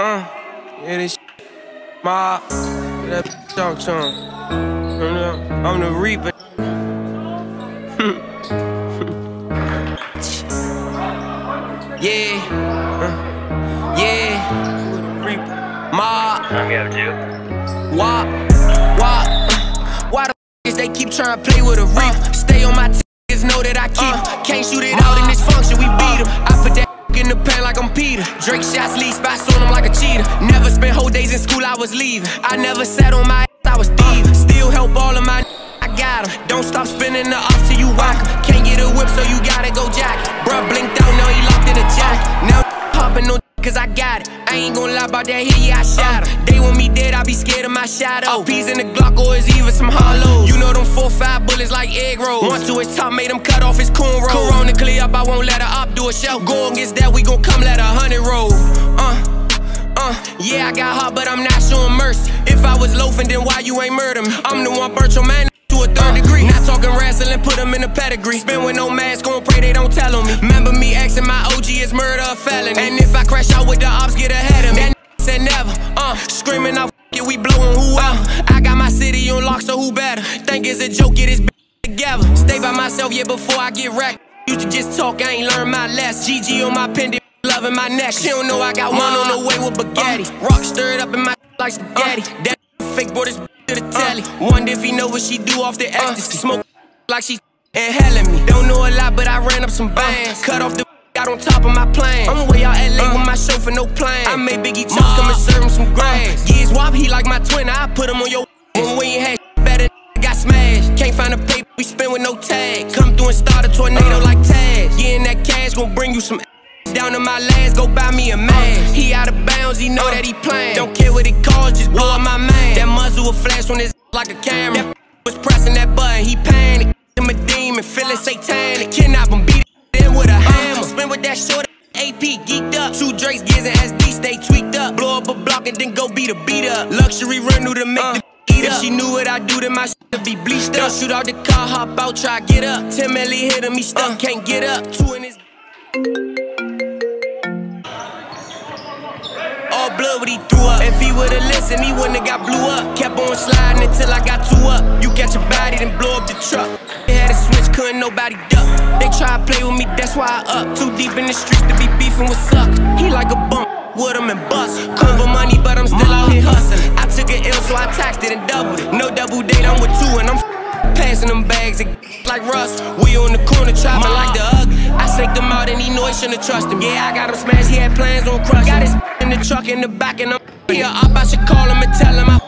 Yeah, this mob, that talk to him. I'm the reaper. Yeah, mob. Why the f*** they keep trying to play with a reaper? Stay on my niggas know that I keep can't shoot it out in this function, we beat him. I put that in the pan like I'm Peter. Drake shots, lead spots on him like a cheater. Never spent whole days in school, I was leaving. I never sat on my ass, I was thieving. Still help all of my I got him. Don't stop spinning the off till you whack him. Can't get a whip, so you gotta go jack. Bruh blinked out, now he locked in a jack. Now hopping on cause I got it. I ain't gon' lie about that here, yeah, I shot him. They want me dead, I be scared of my shadow. Peas in the Glock or it's even some hollow. You know them 4-5 bullets like egg rolls. One to his top, made him cut off his cornrow. Corona clear up, I won't let her up do a show. Go against that, we gon' come let 100 roll. Yeah, I got hot, but I'm not showing mercy. If I was loafing, then why you ain't murder me? I'm the one burnt your man to a 3rd degree. Not talking wrestling, put him in a pedigree. Spin with no mask, gon' pray they don't tell on me. Remember me asking my OG is murder or felony. And if I crash out with the ops, get ahead of me. That said never, screaming out, it, we blowing whoever. I got my city on lock, so who better? Think it's a joke, get this together. Stay by myself, yeah, before I get wrecked. Used to just talk, I ain't learned my lesson. GG on my pendant, loving my neck. She don't know I got one on the way with spaghetti. Rock stirred up in my like spaghetti. That fake brought this to the telly. Wonder if he know what she do off the ecstasy. Smoke like she inhaling me. Don't know a lot, but I ran up some bands. Cut off the got on top of my plane. I'm way out LA with my chauffeur, no plan. I made Biggie Chops come and serve him some grass. Giz Wop, he like my twin, I put him on your when we ain't had better got smashed. Can't find a paper, we spin with no tag. Come through and start a tornado like Taz. Getting that cash gon' bring you some down to my last, go buy me a man. He out of bounds, he know that he playin'. Don't care what it costs, just blow up my man. That muzzle will flash on his like a camera. That was pressing that button, he panicked. Him a demon, feeling satanic. Kidnap him, beat it in with a hammer. Spin with that short AP, geeked up. 2 Drakes, Giz and SD, stay tweaked up. Blow up a block and then go beat a beat up. Luxury rental to make the eat up. If she knew what I do, then my shit would be bleached up. Shoot out the car, hop out, try get up. 10 milli hit him, he stuck, can't get up. 2 in his all blood what he threw up. If he would've listened, he wouldn't have got blew up. Kept on sliding until I got 2 up. You catch a body, then blow up the truck. They had a switch, couldn't nobody duck. They try to play with me, that's why I up. Too deep in the streets to be beefing with sucks. He like a bump, with him and bust. Cover money, but I'm still out here hustling. I took an L, so I taxed it and doubled it. No double date, I'm with 2 and I'm passing them bags like Russ. We on the corner chopping like the ugly. I snaked him out and he know he shouldn't trust him. Yeah, I got him smashed, he had plans on crush. Got his in the truck in the back and I'm here up, I should call him and tell him I